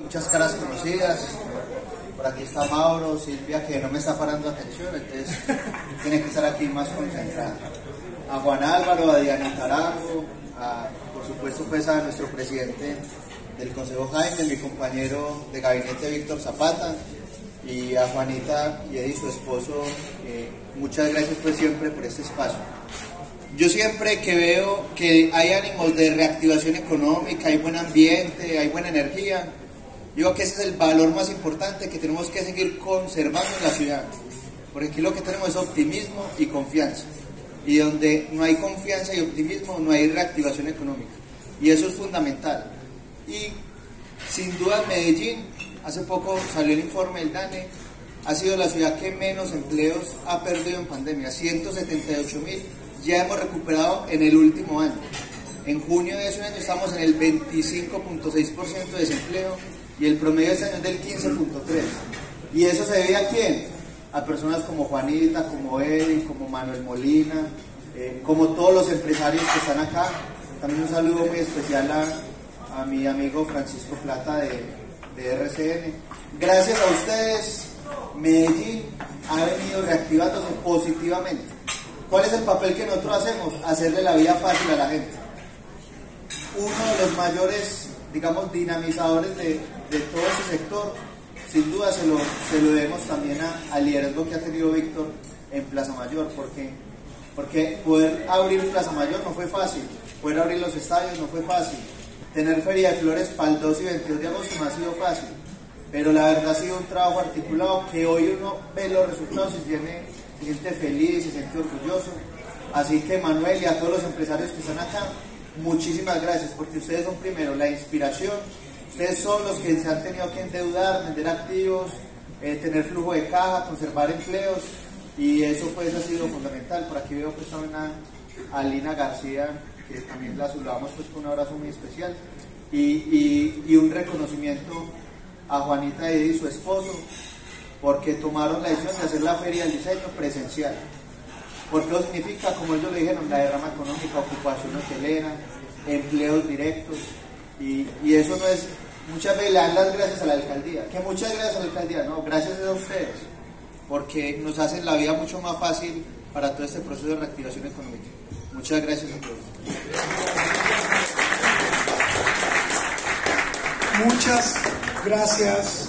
muchas caras conocidas. Por aquí está Mauro, Silvia, que no me está parando atención, entonces tiene que estar aquí más concentrada. A Juan Álvaro, a Diana Tarango, por supuesto pues a nuestro presidente del Consejo Jaime, mi compañero de gabinete Víctor Zapata, y a Juanita y Eddie, su esposo, muchas gracias pues siempre por este espacio. Yo siempre que veo que hay ánimos de reactivación económica, hay buen ambiente, hay buena energía, digo que ese es el valor más importante que tenemos que seguir conservando en la ciudad, porque aquí lo que tenemos es optimismo y confianza, y donde no hay confianza y optimismo no hay reactivación económica, y eso es fundamental. Y sin duda Medellín, hace poco salió el informe del DANE, ha sido la ciudad que menos empleos ha perdido en pandemia, 178.000 ya hemos recuperado en el último año. En junio de ese año estamos en el 25.6% de desempleo y el promedio de este año es del 15.3%. ¿Y eso se debe a quién? A personas como Juanita, como Eddie, como Manuel Molina, como todos los empresarios que están acá. También un saludo muy especial a mi amigo Francisco Plata de RCN. Gracias a ustedes, Medellín ha venido reactivándose positivamente. ¿Cuál es el papel que nosotros hacemos? Hacerle la vida fácil a la gente. Uno de los mayores, digamos, dinamizadores de todo ese sector, sin duda se lo debemos también al liderazgo que ha tenido Víctor en Plaza Mayor, porque poder abrir Plaza Mayor no fue fácil, poder abrir los estadios no fue fácil, tener Feria de Flores para el 2 y 22 de agosto no ha sido fácil, pero la verdad ha sido un trabajo articulado que hoy uno ve los resultados y se siente feliz, se siente orgulloso. Así que Manuel y a todos los empresarios que están acá, muchísimas gracias, porque ustedes son primero la inspiración, ustedes son los que se han tenido que endeudar, vender activos, tener flujo de caja, conservar empleos, y eso pues ha sido fundamental. Por aquí veo pues también a Lina García, que también la saludamos pues con un abrazo muy especial, y un reconocimiento a Juanita y Eddie, su esposo, porque tomaron la decisión de hacer la feria del diseño presencial. Porque eso significa, como ellos le dijeron, la derrama económica, ocupación hotelera, empleos directos, y eso no es, muchas veces le dan las gracias a la alcaldía, que muchas gracias a la alcaldía, no, gracias a ustedes, porque nos hacen la vida mucho más fácil para todo este proceso de reactivación económica. Muchas gracias a todos. Muchas gracias.